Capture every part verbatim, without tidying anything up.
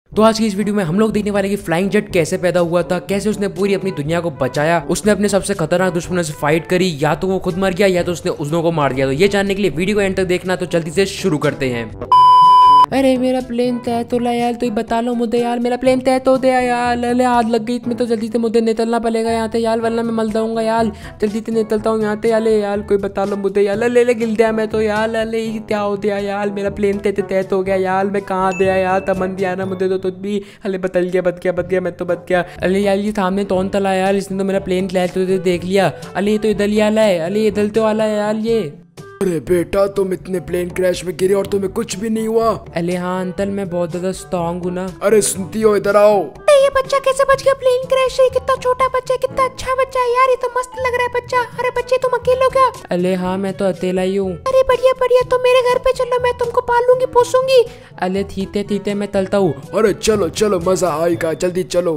तो आज की इस वीडियो में हम लोग देखने वाले कि फ्लाइंग जेट कैसे पैदा हुआ था, कैसे उसने पूरी अपनी दुनिया को बचाया, उसने अपने सबसे खतरनाक दुश्मनों से फाइट करी, या तो वो खुद मर गया या तो उसने उसनों को मार दिया। तो ये जानने के लिए वीडियो को एंड तक देखना। तो जल्दी से शुरू करते हैं। अरे मेरा प्लेन तय तो ला यार, तो ही बता लो मुझे यार, मेरा प्लेन तय तो दे यार। अरे आग लग गई इसमें, तो जल्दी से मुझे निकलना पड़ेगा यहाँ से यार, वरना मैं मल जाऊंगा यार। जल्दी से निकलता हूँ यहाँ से यार। यार कोई बता लो मुझे यार। ले ले गिल दिया मैं तो यार। अरे क्या हो गया यार, मेरा प्लेन तय तय हो गया यार। मैं कहाँ दिया यार, तमन दिया ना मुझे तो तुझ भी। अरे बदल गया बच गया बच गया मैं तो बच गया। अरे यार ये सामने तौन तला यार, इसने तो मेरा प्लेन लैट तो देख लिया। अरे ये तो इधर ही आला है। अरे इधर तो वाला है यार ये। अरे बेटा तुम इतने प्लेन क्रैश में गिरे और तुम्हें कुछ भी नहीं हुआ? अरे हाँ अंकल मैं बहुत ज्यादा स्ट्रॉन्ग हूँ ना। अरे सुनती हो, इधर आओ। ये बच्चा कैसे बच गया प्लेन क्रैश से? कितना छोटा बच्चा है, कितना अच्छा बच्चा है यार, ये तो मस्त लग रहा है बच्चा। अरे बच्चे तुम अकेले हो क्या? अरे हाँ मैं तो अकेला ही हूँ। अरे बढ़िया बढ़िया, तो मेरे घर पे चलो, मैं तुमको पालूंगी पोसूंगी। अरे थीते थीते मैं तलता हूँ। अरे चलो चलो मजा आएगा, जल्दी चलो।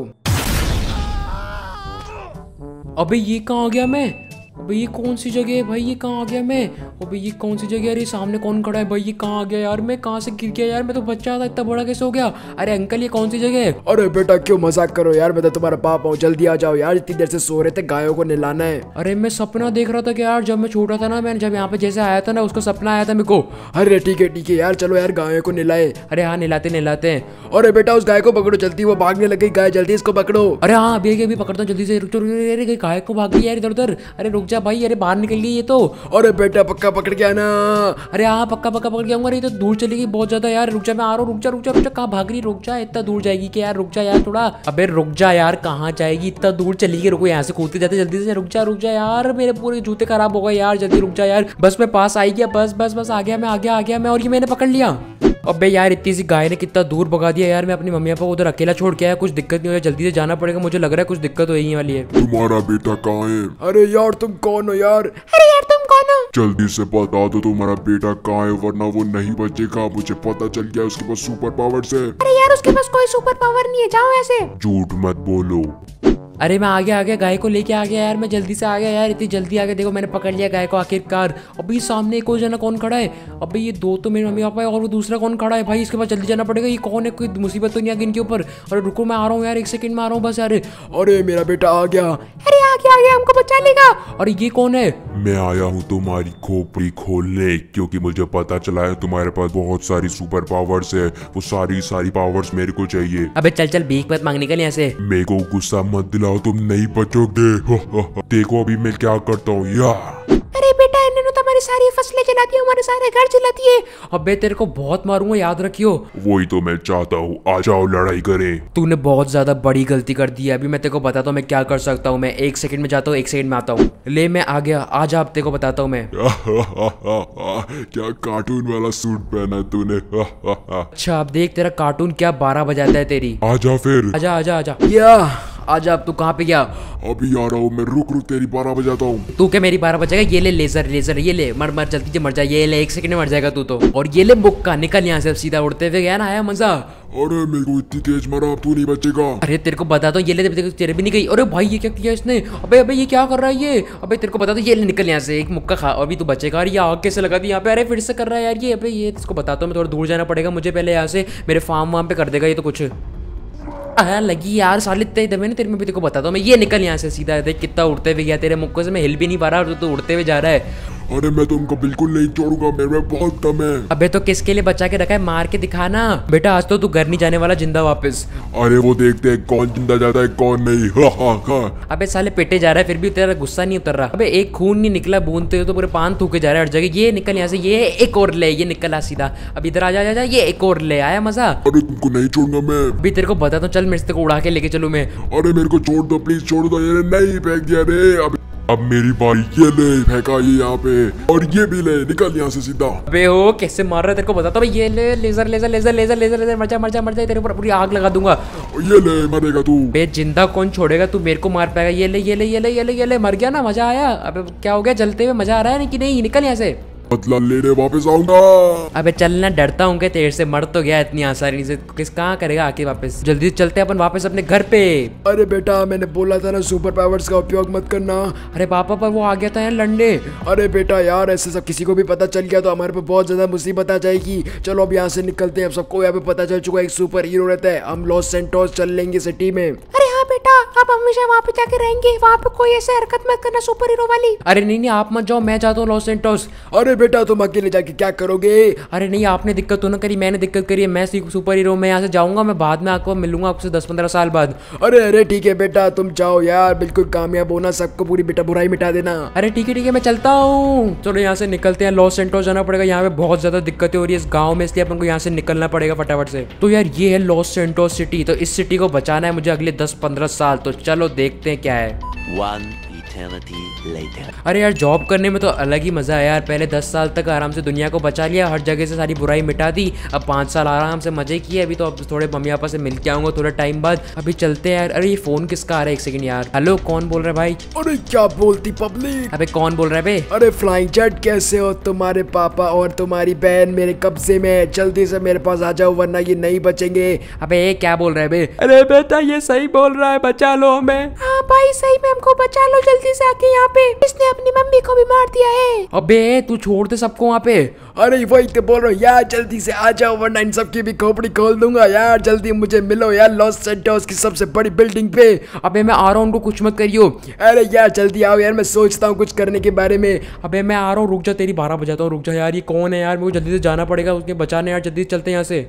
अबे ये कहाँ आ गया मैं? अबे ये कौन सी जगह है भाई, ये कहाँ आ गया मैं? अबे ये कौन सी जगह है? अरे सामने कौन खड़ा है भाई, ये कहाँ आ गया यार? मैं कहाँ से गिर गया यार? मैं तो बच्चा था, इतना बड़ा कैसे हो गया? अरे अंकल ये कौन सी जगह है? अरे बेटा क्यों मजाक करो यार, मैं तो तुम्हारा पापा हूँ, जल्दी आ जाओ यार। इतनी देर से सो रहे थे, गायों को नहलाना है। अरे मैं सपना देख रहा था कि यार जब मैं छोटा था ना, मैं जब यहाँ पे जैसे आया था ना, उसको सपना आया था मेरे को। अरे ठीक है ठीक है यार, चलो यार गायों को नहलाए। अरे हाँ नहलाते नहलाते हैं। अरे बेटा उस गाय को पकड़ो जल्दी, वो भागने लग गई गाय, जल्दी इसको पकड़ो। अरे हाँ अभी अभी पकड़ता हूँ जल्दी से। अरे गाय को भाग गई यार इधर उधर। अरे रुक जा भाई, अरे बाहर निकल गई ये तो। अरे बेटा पक्का पकड़ गया ना? अरे हाँ पक्का पक्का पकड़ गया। अरे तो दूर चली गई बहुत ज्यादा यार। रुक जा मैं आ रहा हूँ। रुक जा रुक जा रुक जा, कहाँ भाग रही? रुक जा, इतना दूर जाएगी कि यार? रुक जा यार थोड़ा। अबे रुक जा यार, कहाँ जाएगी? इतना दूर चली गई, रुको यहाँ से कूदते जाते जल्दी से। रुक जा रुक जा यार, मेरे पूरे जूते खराब हो गए यार, जल्दी रुक जा यार। बस मैं पास आई गया, बस बस बस आ गया मैं, आ गया आ गया मैं। और ये मैंने पकड़ लिया। अबे यार इतनी सी गाय ने कितना दूर भगा दिया यार। मैं अपनी मम्मी पापा को उधर अकेला छोड़ के आया, कुछ दिक्कत नहीं हो, जल्दी से जाना पड़ेगा। मुझे लग रहा है कुछ दिक्कत होने वाली है। तुम्हारा बेटा कहाँ है? अरे यार तुम कौन हो यार? अरे यार तुम कौन हो? जल्दी से बता दो तुम्हारा बेटा कहाँ है, वरना वो नहीं बचेगा। मुझे पता चल गया उसके पास सुपर पावर्स है। अरे यार उसके पास कोई सुपर पावर नहीं है, जाओ ऐसे। झूठ मत बोलो। अरे मैं आ गया आ गया, गाय को लेके आ गया यार, मैं जल्दी से आ गया यार, इतनी जल्दी आ गया। देखो मैंने पकड़ लिया गाय को आखिरकार। अभी सामने एक और जना कौन खड़ा है? अबे ये दो तो मेरे मम्मी पापा है, और वो दूसरा कौन खड़ा है भाई? इसके पास जल्दी जाना पड़ेगा। ये कौन है? कोई मुसीबत तो नहीं आ गई इनके ऊपर? अरे रुको मैं आ रहा हूँ यार, एक सेकंड में आ रहा हूँ बस यार। अरे मेरा बेटा आ गया। अरे आ गया आ गया, हमको बचा लेगा। अरे ये कौन है? मैं आया हूँ तुम्हारी खोपड़ी खोलने, क्योंकि मुझे पता चला है तुम्हारे पास बहुत सारी सुपर पावर्स है। वो सारी सारी पावर्स मेरे को चाहिए। अबे चल चल भीख मत मांगने के लिए ऐसे। मेरे को गुस्सा मत दिलाओ, तुम नहीं बचोगे। देखो अभी मैं क्या करता हूँ यार। अरे बेटा इन्होंने तो हमारी सारी फसलें जला दी, हमारे सारे घर जला दिए। अबे तेरे को बहुत मारूंगा, याद रखियो। वही तो मैं चाहता हूँ, आ जाओ लड़ाई करें। तूने बहुत ज्यादा बड़ी गलती कर दी है। अभी मैं तेरे को बताता हूँ मैं क्या कर सकता हूँ। मैं एक सेकंड में जाता हूँ, एक सेकंड में आता हूँ। ले मैं आ गया, आज आप तेरे को बताता हूँ मैं। क्या कार्टून वाला सूट पहना है तूने? अच्छा अब देख तेरा कार्टून क्या बारह बजाता है तेरी। आजा फिर। आजा आजा आजा या आजा। अब तू कहाँ पे गया? अभी आ रहा हूँ मैं, रुक रुक तेरी बारह बजाता हूँ। तू क्या मेरी बारह बजेगा? ये ले लेजर लेजर, ये ले मर मर जल्दी से मर जा। ये ले एक सेकंड में मर जाएगा तू तो। और ये ले मुक्का, निकल यहाँ से सीधा उड़ते हुए गया ना, आया मजा। अरे मेरे को इतनी तेज मारा, अब तू नहीं बचेगा। अरे तेरे को बता दो, ये ले तेरे, तेरे भी नहीं गई। अरे भाई ये क्या किया इसने? अबे अबे ये क्या कर रहा है ये? अबे तेरे को बता दो, ये ले निकल यहाँ से, एक मुक्का खा, अभी तू बचेगा। अरे ये आग कैसे लगा दी यहाँ पे? अरे फिर से कर रहा है यार ये। अबे ये इसको बताता हूँ मैं, थोड़ा दूर जाना पड़ेगा मुझे पहले यहाँ से। मेरे फार्म वार्म पे कर देगा ये तो कुछ। अरे लगी यार साले इतने दबे ना तेरे में भी। तेरे को बताता हूँ मैं, ये निकल यहाँ से सीधा। देख कितना उड़ते हुए गया, तेरे मुक्के से मैं हिल भी नहीं पा रहा और तू उड़ते हुए जा रहा है। अरे मैं तुमको बिल्कुल नहीं छोड़ूंगा, मेरे में बहुत दम है। अबे तो किसके लिए बचा के रखा है? मार के दिखाना बेटा, आज तो तू घर नहीं जाने वाला जिंदा वापस। अरे वो देखते हैं कौन जिंदा जाता है कौन नहीं। हा हा हा। अबे साले पेटे जा रहा है, फिर भी तेरा गुस्सा नहीं उतर रहा। अबे एक खून नहीं निकला बूंद, तो, तो पूरे पान थूके जा रहा है हर जगह। ये निकल यहाँ से, ये एक और ले, ये निकल आ सीधा। अब इधर आ जा, जा, जा, ये एक और ले, आया मजा। अरे तुमको नहीं छोड़ूंगा मैं। अभी तेरे को बताता हूँ, चल मेरे से को उड़ा के लेके चलूं मैं। अरे मेरे को छोड़ दो प्लीज, छोड़ दो। ये नहीं फेंक दिया रे। अब अब मेरी बारी, ये ले फेंका ये यहाँ पे, और ये भी ले, निकल यहाँ से सीधा। अबे ओ कैसे मार रहा है? तेरे को बताता हूँ, ये ले लेजर लेजर लेजर लेजर लेजर लेजर, मर जा मर जा मर जा, तेरे ऊपर पूरी आग लगा दूंगा। ये ले, मरेगा तू। बे जिंदा कौन छोड़ेगा? तू मेरे को मार पाएगा। ये ले ये ले ये ले ये ले ये ले, मर गया ना, मजा आया? अबे क्या हो गया? जलते हुए मजा आ रहा है कि नहीं? निकल यहाँ से। बदला लेने वापस आऊंगा। अबे चलना, डरता हूँ कि तेरे से, मर तो गया इतनी आसानी से, किस कहाँ करेगा आके वापस। जल्दी चलते हैं अपन वापस अपने घर पे। अरे बेटा मैंने बोला था ना सुपर पावर्स का उपयोग मत करना। अरे पापा पर वो आ गया था यार लंडे। अरे बेटा यार ऐसे सब किसी को भी पता चल गया तो हमारे पे बहुत ज्यादा मुसीबत आ जाएगी। चलो अब यहाँ से निकलते हैं। अब सबको यहाँ पे पता चल चुका है एक सुपर हीरो रहता है। हम लॉस सेंटोस चल लेंगे सिटी में। अरे हाँ बेटा, आप हमेशा वहाँ पे जाके रहेंगे, वहाँ पे कोई ऐसे हरकत मत करना सुपर हीरो वाली। अरे नहीं नहीं आप मत जाओ, मैं जाता हूँ लॉस सेंटोस। अरे बेटा तुम अकेले जाके क्या करोगे? अरे नहीं आपने दिक्कत तो ना करी, मैंने दिक्कत करी है। मैं सुपर हीरो, मैं यहाँ से जाऊंगा, मैं बाद में आपको मिलूंगा आपसे दस पंद्रह साल बाद। अरे अरे ठीक है बेटा तुम जाओ यार, बिल्कुल कामयाब होना, सबको पूरी बेटा बुराई मिटा देना। अरे ठीक है ठीक है मैं चलता हूँ। चलो यहाँ से निकलते हैं, लॉस सेंटोस जाना पड़ेगा। यहाँ पे बहुत ज्यादा दिक्कतें हो रही है इस गाँव में, इसलिए अपन को यहाँ से निकलना पड़ेगा फटाफट से। तो यार ये है लॉस सेंटोस सिटी। तो इस सिटी को बचाना है मुझे अगले दस पंद्रह साल। तो चलो देखते हैं क्या है। One eternity later. अरे यार जॉब करने में तो अलग ही मजा है यार। पहले दस साल तक आराम से दुनिया को बचा लिया, हर जगह से सारी बुराई मिटा दी। अब पाँच साल आराम से मजे किए। अभी तो अब थोड़े मम्मी पापा से मिल के आऊंगा थोड़ा टाइम बाद। अभी चलते हैं यार। अरे ये फोन किसका आ रहा है, एक सेकंड यार। हेलो कौन बोल रहा है भाई? अरे क्या बोलती पब्लिक? अबे कौन बोल रहा है बे? अरे फ्लाइंग जेट कैसे हो? तुम्हारे पापा और तुम्हारी बहन मेरे कब्जे में, जल्दी से मेरे पास आ जाओ वरना ये नहीं बचेंगे। अबे ये क्या बोल रहा है बे? अरे बेटा ये सही बोल रहा है, बचा लो हमें। हाँ भाई सही में हमको बचा लो जल्दी से आके यहाँ पे, इसने अपनी मम्मी को भी मार दिया है। अबे तू छोड़ दे सबको वहाँ पे। अरे वही तो बोल रहा हूँ यार, जल्दी से आ जाओ वरना इन सबकी भी खोपड़ी खोल दूंगा यार। जल्दी मुझे मिलो यार लॉस सेंटोस की सबसे बड़ी बिल्डिंग पे। अबे मैं आ रहा हूँ, उनको कुछ मत करियो। अरे यार जल्दी आओ यार, मैं सोचता हूँ कुछ करने के बारे में। अबे मैं आ रहा हूँ, रुक जा, तेरी बारह बजाता हूँ, रुक जा यार। ये कौन है यार, मेरे को जल्दी से जाना पड़ेगा उसके बचाने यार। जल्दी चलते हैं यहाँ से।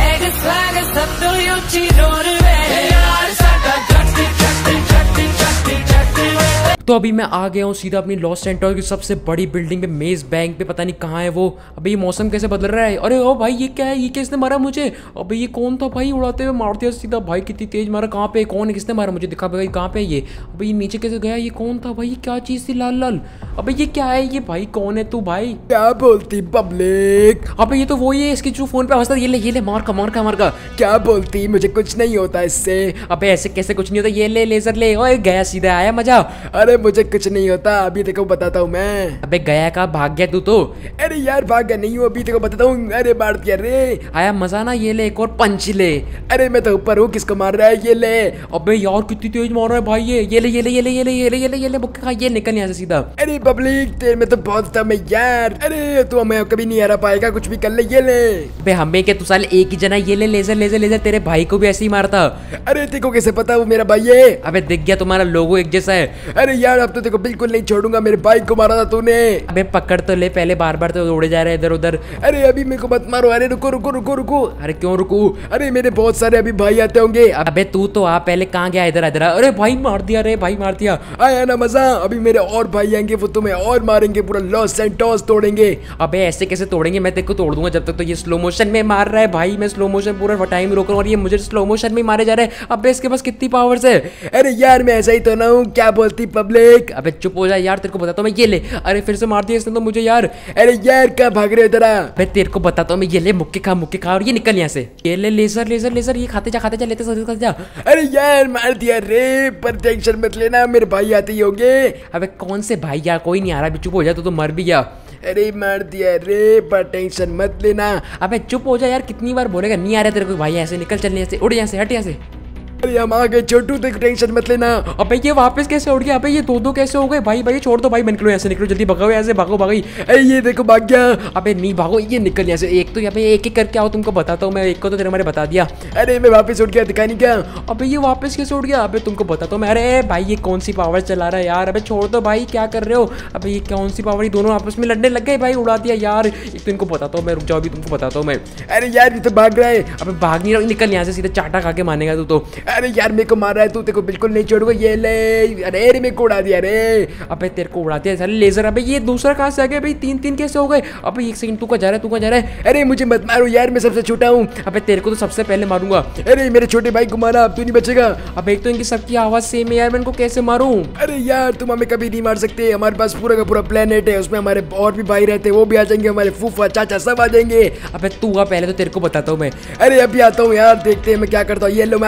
तो अभी मैं आ गया हूँ सीधा अपनी लॉस सेंटोस की सबसे बड़ी बिल्डिंग पे, मेज बैंक पे। पता नहीं कहाँ है वो। अबे ये मौसम कैसे बदल रहा है? अरे ओ भाई ये क्या है, ये किसने मारा मुझे? अबे ये कौन था भाई, उड़ाते हुए मार दिया सीधा। भाई कितनी तेज मारा, कहाँ पे कौन है, किसने मारा मुझे? दिखा भाई कहाँ पे ये? अबे ये नीचे कैसे गया, ये कौन था भाई? ये क्या चीज थी लाल लाल? अबे ये क्या है ये भाई, कौन है तू भाई? क्या बोलती पब्लिक? अबे ये तो वही है, इसकी जो फोन पे आवाज था। ये ले ये ले, मार का मार का मार का। क्या बोलती? मुझे कुछ नहीं होता इससे। अबे ऐसे कैसे कुछ नहीं होता? ये ले लेजर ले। ओए गया सीधा, आया मजा? अरे मुझे कुछ नहीं होता, अभी देखो बताता हूँ मैं। अबे गया का भाग गया तू तो। अरे यार भाग गया नहीं हूँ, अभी देखो बताता हूँ। अरे मार दिया रे। आया मजा ना? ये ले एक और पंच ले। अरे मैं तो ऊपर हूँ, किसको मार रहा है? ये ले। अबे यार कितनी तेज मार रहा है भाई ये। ये ले ये ले ये ले ये ले ये ले ये ले ये ले बुक्के खा। ये निकल यहाँ से सीधा। अरे पब्लिक तेरे में तो बहुत दम है यार। अरे तू हमें कभी नहीं हरा पाएगा, कुछ भी कर ले। ये ले। अबे हमें क्या, तू साले एक ही जना। ये ले लेजर लेजर लेजर। तेरे भाई को भी ऐसे ही मारता। अरे देखो कैसे पता वो मेरा भाई है? अबे दिख गया, तुम्हारा लोगो एक जैसा है। अरे यार अब तो देखो बिल्कुल नहीं छोड़ूंगा, मेरे भाई को मारा था तूने। अबे पकड़ तो ले पहले, बार बार तो उड़े जा रहे इधर उधर। अरे अभी मेरे को मत मारो। अरे रुको रुको रुको रुको। अरे क्यों रुकू? अरे मेरे बहुत सारे अभी भाई आते होंगे। अबे तू तो आ पहले, कहाँ गया? इधर इधर। अरे भाई मार दिया रे भाई, मार दिया। आया ना मजा? अभी मेरे और भाई आएंगे, वो तुम्हें और मारेंगे, पूरा लॉस सेंटोस तोड़ेंगे। अबे ऐसे कैसे तोड़ेंगे? मैं तेरे को तोड़ दूंगा जब तक तो ये स्लो मोशन में मार रहा है भाई। मैं स्लो मोशन पूरा टाइम रोक रहा हूँ और ये मुझे स्लो मोशन में मारे जा रहे हैं। अबे इसके पास कितनी पावर्स है? अरे यार मैं ऐसा ही तो ना हूँ, क्या बोलती पब्लिक? अबे चुप हो जा यार, तेरे को बताता हूँ मैं। ये ले। अरे फिर से मार दिया इसने तो मुझे यार। अरे यार क्या भाग रहे हो इधर? अबे तेरे को बताता हूँ मैं। ये ले, मुक्के खा मुक्के खा और ये निकल यहाँ से। ये ले लेजर लेजर लेजर। ये खाते जा खाते जा, लेते खाते जा। अरे यार मार दिया रे, पर टेंशन मत लेना, मेरे भाई आते ही होंगे। अबे कौन से भाई यार, कोई नहीं आ रहा। चुप हो जा, तो, तो मर भी गया। अरे मार दिया रे, पर टेंशन मत लेना। अबे चुप हो जा यार, कितनी बार बोलेगा? नहीं आ रहा तेरे को भाई, ऐसे निकल, चल यहाँ से, उड़ यहाँ से, हट यहाँ से। अरे हम आ गए छोटू, तो टेंशन मत लेना। अबे ये वापस कैसे उड़ गया? अबे ये दो दो कैसे हो गए भाई? भाई छोड़ दो भाई, निकलो यहाँ से, निकलो जल्दी, भगाओ यहाँ से, भागो भागो। अरे ये देखो भाग गया। अबे नहीं भागो, ये निकल यहाँ से। एक तो यहाँ पे एक एक करके आओ, तुमको बताता हूँ मैं। एक को तो तेरे मैंने बता दिया। अरे मैं वापस उठ गया, दिखा नहीं क्या? अबे ये वापस कैसे उड़ गया? अबे तुमको बताता हूँ मैं। अरे भाई ये कौन सी पावर चला रहा है यार? अबे छोड़ दो भाई, क्या कर रहे हो? अबे ये कौन सी पावर? ये दोनों आपस में लड़ने लग गए भाई, उड़ा दिया यार। एक तो इनको बताता हूँ मैं, रुक जाओ अभी तुमको बताता हूँ मैं। अरे यार ये तो भाग रहा है। अबे भाग नहीं रहा, निकल यहाँ से सीधा, चाटा खा के मानेगा तू तो। अरे यार मेरे को मार रहा है तू, तेरे को बिल्कुल नहीं छोड़ूंगा। ये ले। अरे अरे मेरे को उड़ा दिया रे। अबे तेरे को उड़ा दिया साले लेजर। अबे ये दूसरा कहाँ से आ गया भाई? तीन तीन कैसे हो गए? अबे एक सेकंड, तू कहाँ जा रहा है? तू कहाँ जा रहा है? अरे मुझे मत मारो यार, मैं सबसे छोटा हूँ। अबे तेरे को तो सबसे पहले मारूंगा। अरे मेरे छोटे भाई को मारा, अब तू नहीं बचेगा। अब एक तो इनकी सबकी आवाज सेम है यार, मैं इनको कैसे मारूं? अरे यार तुम हमें कभी नहीं मार सकते, हमारे पास पूरा का पूरा प्लेनेट है, उसमें हमारे और भी भाई रहते हैं, वो भी आ जाएंगे, हमारे फूफा चाचा सब आ जाएंगे। अबे तू आ पहले, तो तेरे को बताता हूँ मैं। अरे अभी आता हूँ यार, देखते हैं मैं क्या करता हूँ। ये लो मैं आ गया।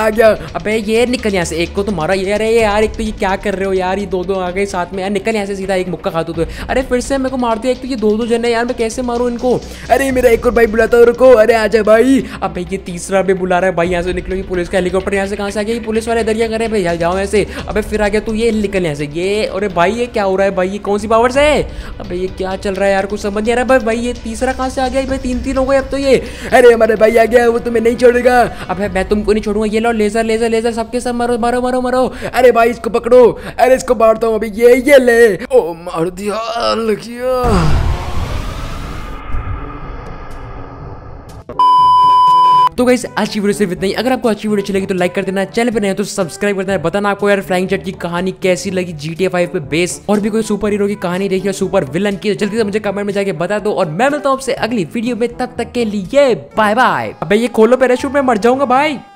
अबे ये निकल यहाँ से, एक को तो मारा ये। अरे यार एक तो ये क्या कर रहे हो यार, ये दो दो आ गए साथ में यार, निकल यहाँ से सीधा, एक मुक्का खातू तो। अरे फिर से मेरे को मार दिया, एक तो ये दो दो जन है यार, मैं कैसे मारूं इनको। अरे मेरा एक और भाई बुलाता हूँ, रुको। अरे आजा भाई। अब भाई ये तीसरा भी बुला रहा है भाई, यहाँ से निकलो। ये पुलिस का हेलीकॉप्टर यहाँ से कहाँ से आ गया, ये पुलिस वाले दरिया कर रहे हैं भाई, जाओ ऐसे। अबे फिर आ गया तू, ये निकल यहाँ से ये। अरे भाई ये क्या हो रहा है भाई, ये कौन सी पावर्स है। अबे ये क्या चल रहा है यार, कुछ समझ नहीं आ रहा भाई। ये तीसरा कहाँ से आ गया भाई, तीन तीन हो गए अब तो ये। अरे हमारे भाई आ गया, वो तुम्हें नहीं छोड़ेगा। अबे मैं तुमको नहीं छोड़ूंगा, ये लो लेजर लेजर लेजर, सबके सब मारो मारो मारो मारो। अरे भाई इसको पकड़ो। अरे इसको मारता हूँ अभी, ये ये ले। ओ मार दिया, लगिया। तो गाइस आज की वीडियो सिर्फ इतना ही। अगर आपको अच्छी वीडियो अच्छी लगी तो लाइक कर देना, चैनल पे नए हो तो सब्सक्राइब कर देना। बताना आपको यार फ्लाइंग जेट की कहानी कैसी लगी, जी टी ए फाइव पे बेस, और भी कोई सुपर हीरो की कहानी देखी है, सुपर विलन की, जल्दी से मुझे कमेंट में जाके बता दो। और मैं मिलता हूँ आपसे अगली वीडियो में, तब तक के लिए बाय बाय। अबे ये खोलो पैराशूट, में मर जाऊंगा भाई।